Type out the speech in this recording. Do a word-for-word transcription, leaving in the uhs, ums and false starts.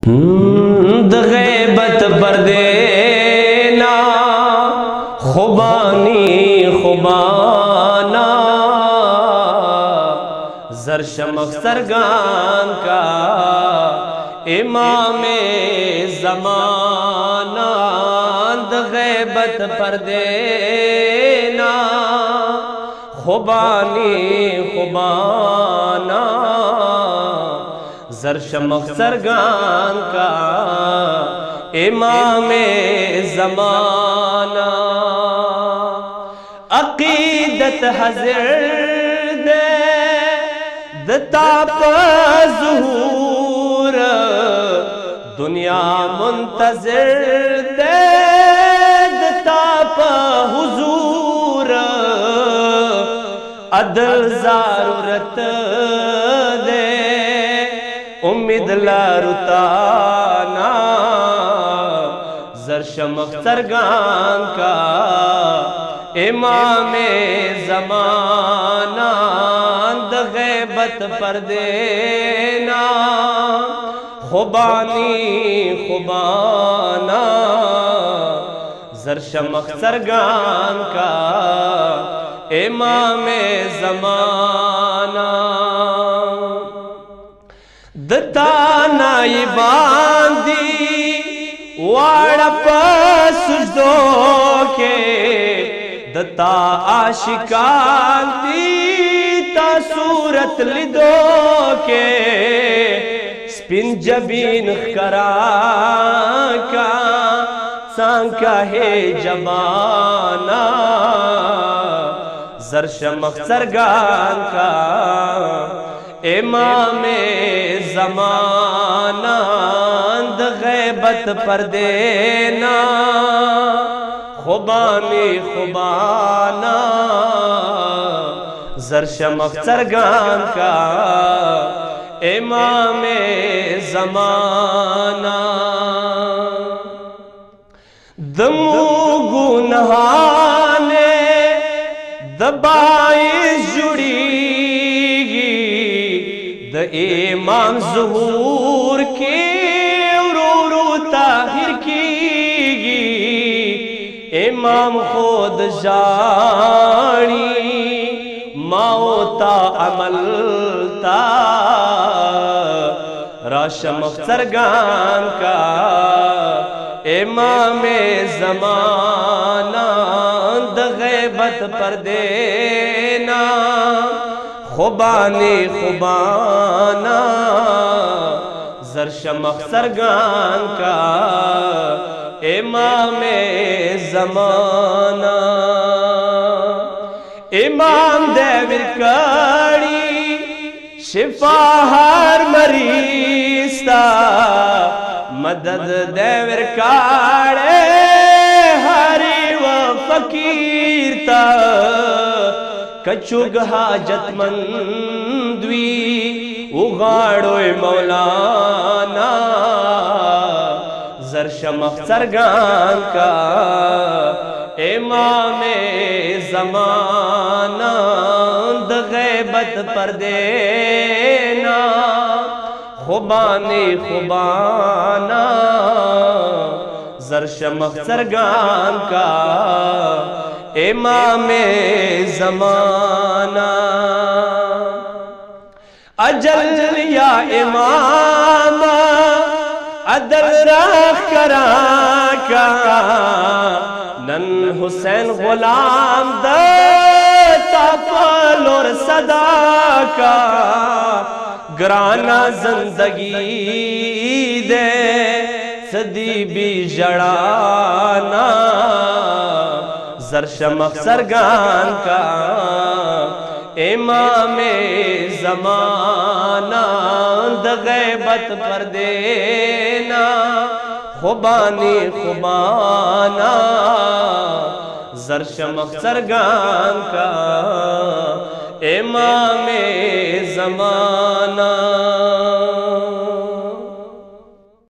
The गैबत बरदेना खुबानी खुबाना जरशमख सरगान का इमामे ज़माना। द गैबत बरदेना खुबानी खुबाना जरशमख सरगान का इमामे ज़माना। अकीदत हज़रत दताप ज़ुहूर दुनिया मुंतज़िर दे दताप हुजूर अदल ज़रूरत दे उम्मीद लारुताना जरशमख सरगान का इमामे ज़माना। द गैबत परदेना खुबानी खुबाना जरशमख सरगान का इमामे ज़माना। दतानाई बांदी वाड़प सुजदो के दता आशिकांती ता सूरत लिदो के स्पिन जबीन करा का सांका है जमाना जरशमख सरगान का इमामे ज़माना। द गैबत परदेना खुबानी खुबाना जरशमख सरगान का इमामे ज़माना। दमू गुनहाने दबाई जुड़ी द इमाम ज़ुहूर के रो रो ताहिर की इमाम खुद जानी मौता अमलता रशमख सरगान का इमामे ज़माना। द गैबत परदेना खुबानी खुबाना जरशमख सरगान का इमामे ज़माना। इमाम देवर कड़ी शिफा हर मरीज़ मदद देवर काड़े हरी व फकीर ता कचुग हाजतमंदवी उगाड़ो मौलाना जरशमख सरगान का इमामे ज़माना। द गैबत परदेना खुबानी खुबाना जरशमख सरगान का इमामे ज़माना। अजल या इमाम अदल रख करा का नन हुसैन गुलाम दता पलोर सदा का ग्राना जिंदगी दे सदी भी जड़ाना जरशमख सरगान का इमामे ज़माना। द गैबत परदेना खुबानी खुबाना जरशमख सरगान का इमामे ज़माना।